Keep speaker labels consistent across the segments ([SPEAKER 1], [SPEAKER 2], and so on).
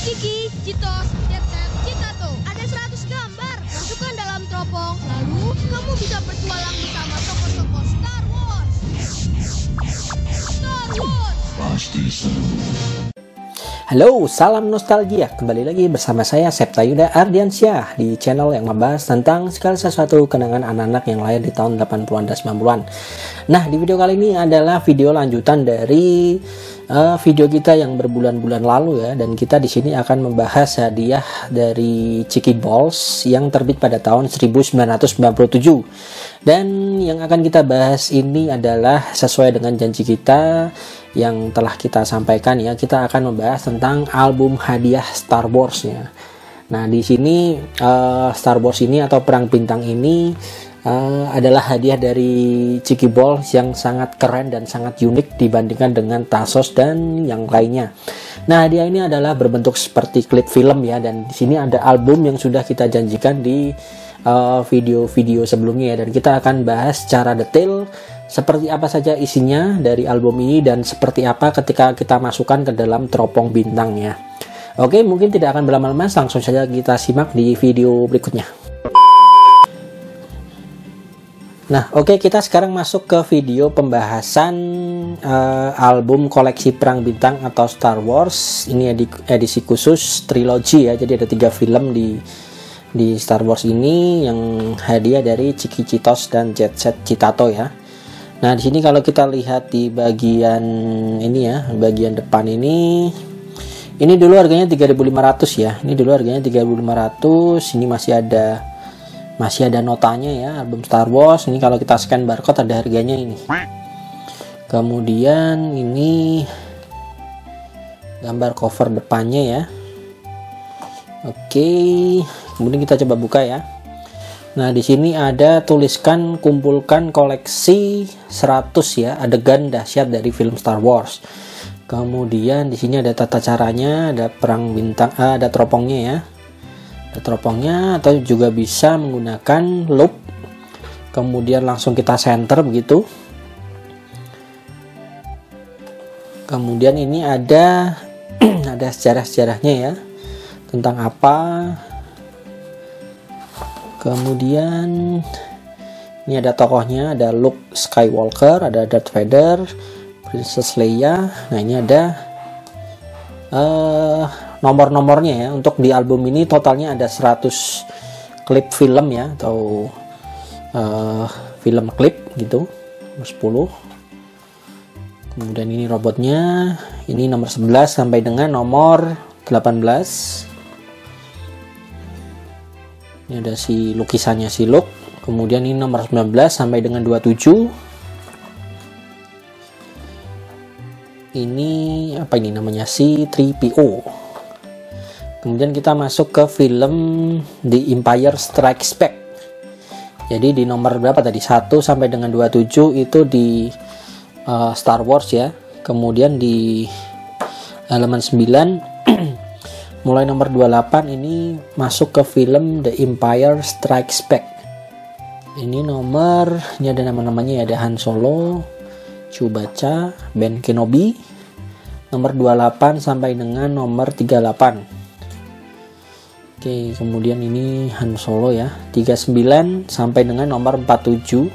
[SPEAKER 1] Ciki, Citos, Jetset, Citato. Ada 100 gambar. Masukkan dalam teropong. Lalu kamu bisa bertualang bersama tokoh-tokoh Star Wars. Star Wars.
[SPEAKER 2] Pasti seru.
[SPEAKER 3] Halo, salam nostalgia. Kembali lagi bersama saya Septa Yuda Ardiansyah di channel yang membahas tentang segala sesuatu kenangan anak-anak yang lahir di tahun 80-an dan 90-an. Nah, di video kali ini adalah video lanjutan dari video kita yang berbulan-bulan lalu ya, dan kita di sini akan membahas hadiah dari Chiki Balls yang terbit pada tahun 1997. Dan yang akan kita bahas ini adalah sesuai dengan janji kita yang telah kita sampaikan ya, kita akan membahas tentang album hadiah Star Wars ya. Nah, di sini Star Wars ini atau Perang Bintang ini adalah hadiah dari Chiki Balls yang sangat keren dan sangat unik dibandingkan dengan Tazos dan yang lainnya. Nah, hadiah ini adalah berbentuk seperti klip film ya, dan di sini ada album yang sudah kita janjikan di video-video sebelumnya ya, dan kita akan bahas secara detail seperti apa saja isinya dari album ini dan seperti apa ketika kita masukkan ke dalam teropong bintangnya. Oke, mungkin tidak akan berlama-lama, langsung saja kita simak di video berikutnya. Nah, oke, kita sekarang masuk ke video pembahasan album koleksi Perang Bintang atau Star Wars. Ini edisi khusus trilogi ya, jadi ada 3 film di Star Wars ini yang hadiah dari Chiki, Citos dan Jetset Citato ya. Nah, di sini kalau kita lihat di bagian ini ya, bagian depan ini dulu harganya 3.500 ya. Ini dulu harganya 3.500. Ini masih ada notanya ya, album Star Wars. Ini kalau kita scan barcode ada harganya ini. Kemudian ini gambar cover depannya ya. Oke, kemudian kita coba buka ya. Nah, di sini ada tuliskan kumpulkan koleksi 100 ya, adegan dahsyat dari film Star Wars. Kemudian di sini ada tata caranya, ada perang bintang, ada teropongnya ya. Ada teropongnya, atau juga bisa menggunakan loop. Kemudian langsung kita center begitu. Kemudian ini ada ada sejarah-sejarahnya ya. Tentang apa? Kemudian ini ada tokohnya, ada Luke Skywalker, ada Darth Vader, Princess Leia. Nah, ini ada nomor-nomornya ya. Untuk di album ini totalnya ada 100 klip film ya, atau film klip gitu, nomor 10. Kemudian ini robotnya, ini nomor 11 sampai dengan nomor 18. Ini ada si lukisannya si Luke. Kemudian ini nomor 19 sampai dengan 27. Ini apa ini namanya, si 3PO. Kemudian kita masuk ke film The Empire Strikes Back. Jadi di nomor berapa tadi? 1 sampai dengan 27 itu di Star Wars ya. Kemudian di halaman 9 mulai nomor 28 ini masuk ke film The Empire Strikes Back. Ini ada nama-namanya ya, ada Han Solo, Chewbacca, Ben Kenobi. Nomor 28 sampai dengan nomor 38. Oke, kemudian ini Han Solo ya, 39 sampai dengan nomor 47.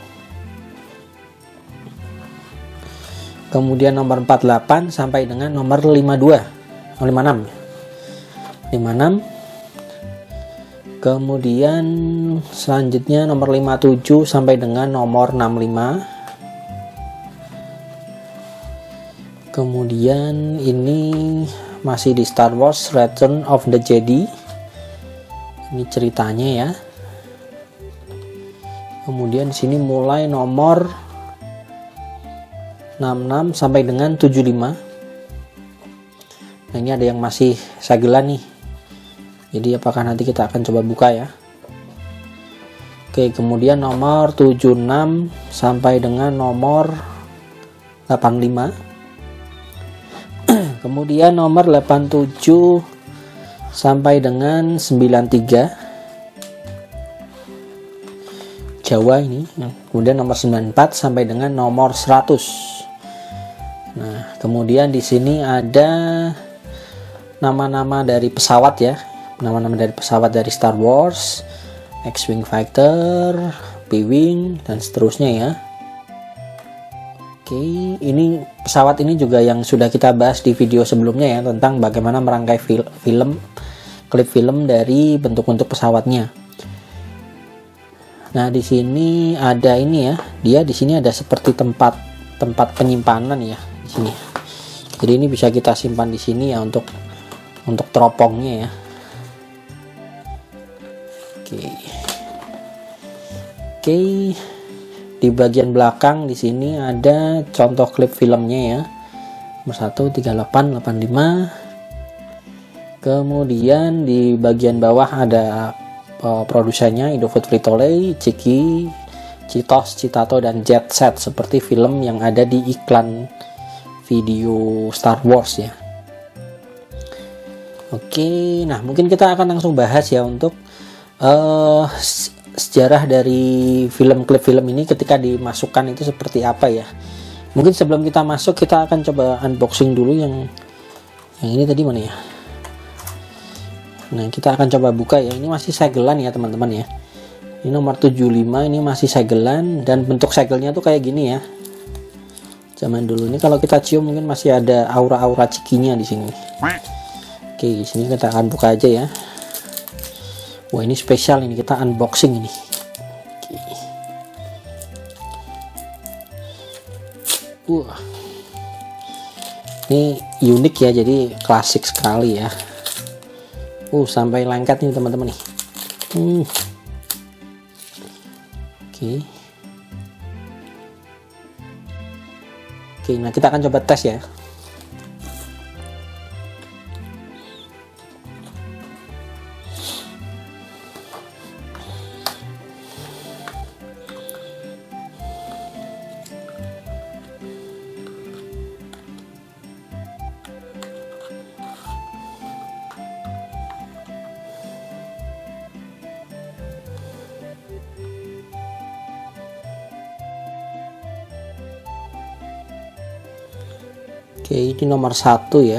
[SPEAKER 3] Kemudian nomor 48 sampai dengan nomor 56. Kemudian selanjutnya nomor 57 sampai dengan nomor 65. Kemudian ini masih di Star Wars Return of the Jedi. Ini ceritanya ya. Kemudian di sini mulai nomor 66 sampai dengan 75. Nah, ini ada yang masih sagelan nih. Jadi apakah nanti kita akan coba buka ya. Oke, kemudian nomor 76 sampai dengan nomor 85. Kemudian nomor 87 sampai dengan 93. Jawa ini. Kemudian nomor 94 sampai dengan nomor 100. Nah, kemudian di sini ada nama-nama dari pesawat ya, nama-nama dari pesawat dari Star Wars, X-Wing Fighter, P-Wing, dan seterusnya ya. Oke, ini pesawat ini juga yang sudah kita bahas di video sebelumnya ya, tentang bagaimana merangkai klip film dari bentuk-bentuk pesawatnya. Nah, di sini ada ini ya, dia di sini ada seperti tempat penyimpanan ya di sini. Jadi ini bisa kita simpan di sini ya untuk teropongnya ya. Oke. Di bagian belakang di sini ada contoh klip filmnya ya. Nomor 1 3885. Kemudian di bagian bawah ada produsennya, Indofood, Frito-Lay, Chiki, Cheetos, Citato, dan Jet Set, seperti film yang ada di iklan video Star Wars ya. Oke, nah mungkin kita akan langsung bahas ya untuk sejarah dari klip film ini ketika dimasukkan itu seperti apa ya. Mungkin sebelum kita masuk, kita akan coba unboxing dulu yang ini tadi mana ya. Nah, kita akan coba buka ya. Ini masih segelan ya teman-teman ya. Ini nomor 75, ini masih segelan, dan bentuk segelnya tuh kayak gini ya. Zaman dulu ini kalau kita cium mungkin masih ada aura-aura cikinya di sini. Oke, di sini kita akan buka aja ya. Wah, ini spesial, ini kita unboxing ini. Wah, ini unik ya, jadi klasik sekali ya. Sampai lengket nih teman-teman nih. Oke, nah kita akan coba tes ya. Oke, ini nomor 1 ya.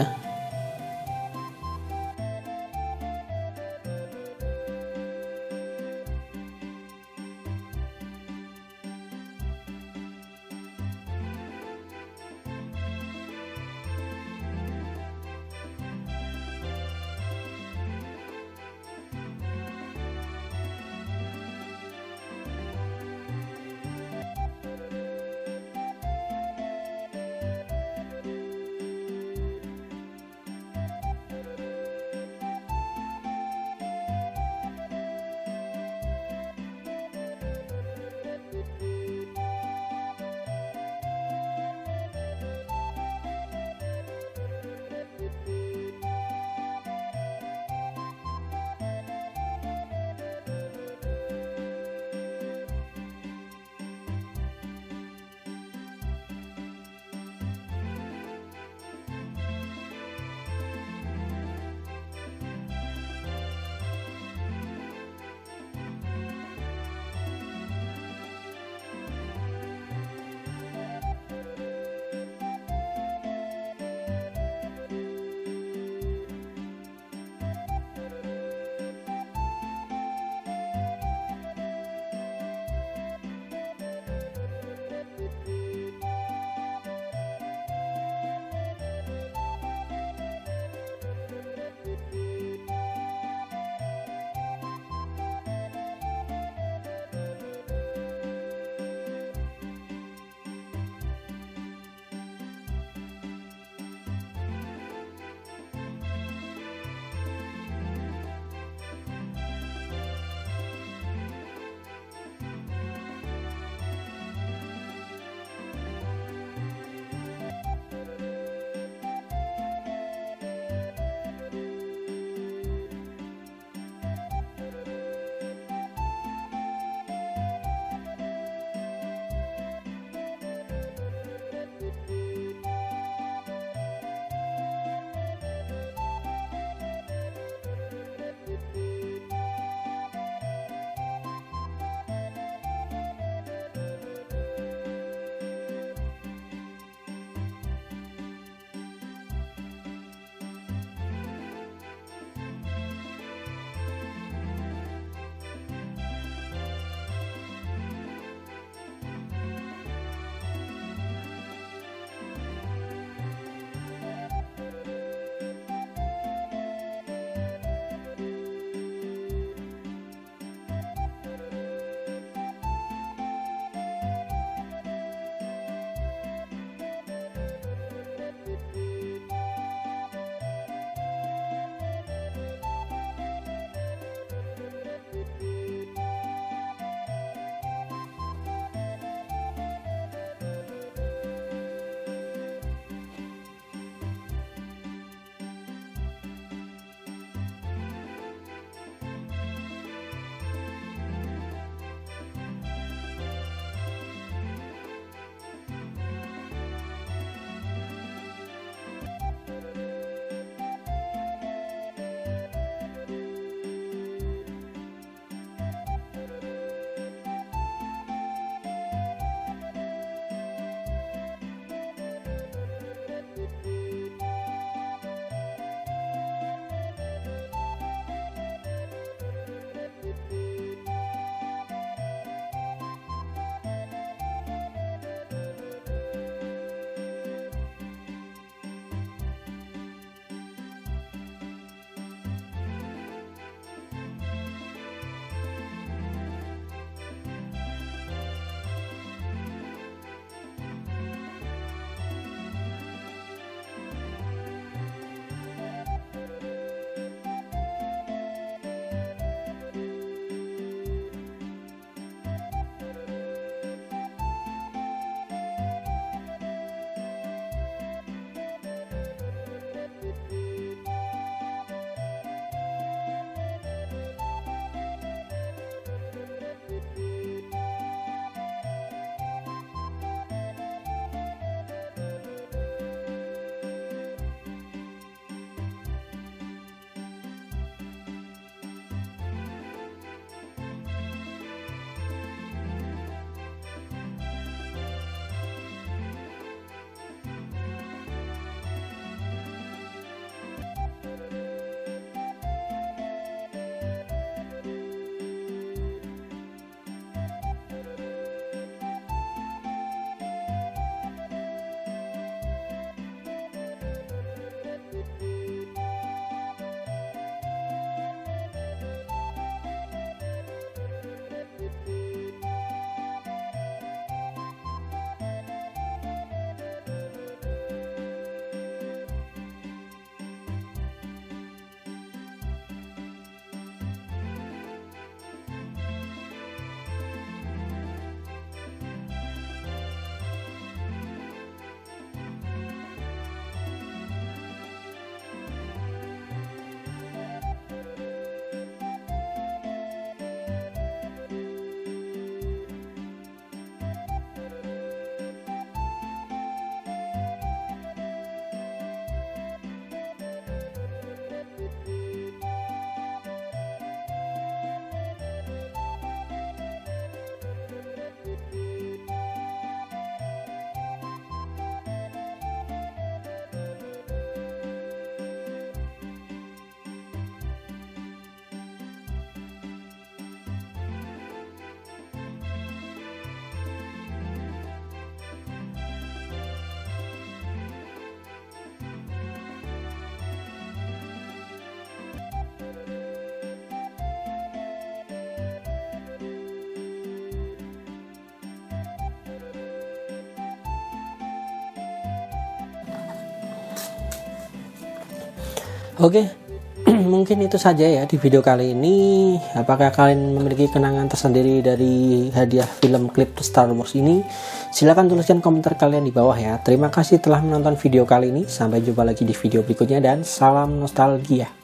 [SPEAKER 3] Oke, mungkin itu saja ya di video kali ini. Apakah kalian memiliki kenangan tersendiri dari hadiah film klip Star Wars ini? Silahkan tuliskan komentar kalian di bawah ya. Terima kasih telah menonton video kali ini. Sampai jumpa lagi di video berikutnya dan salam nostalgia.